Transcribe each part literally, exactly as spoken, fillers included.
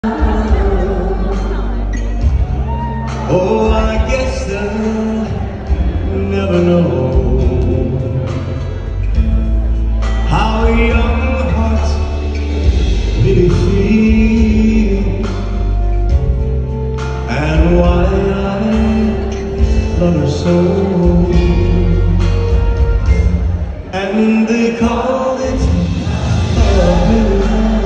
Oh, I guess they'll never know how young hearts really feel, and why I love her so. And they call it love,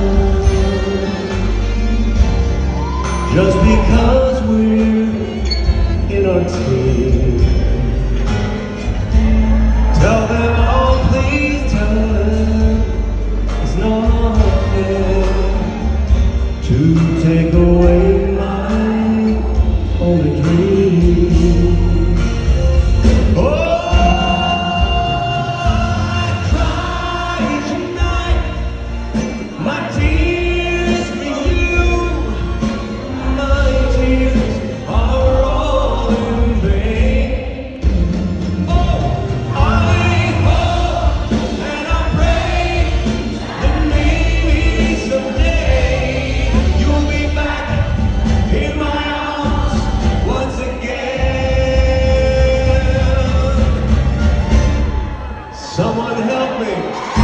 just because we're in our teens. Tell them, oh please tell them it's not fair to take away my only dream. Oh, I cried tonight, my tears for you, my tears are all in vain. Oh, I hope and I pray that maybe someday you'll be back in my arms once again. Someone help me.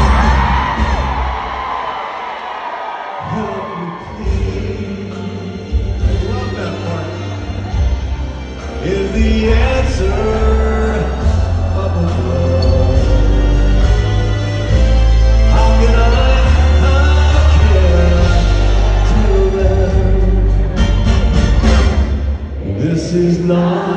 Help me please. I love that part. Is the answer up above? How can I, how can I tell them this is not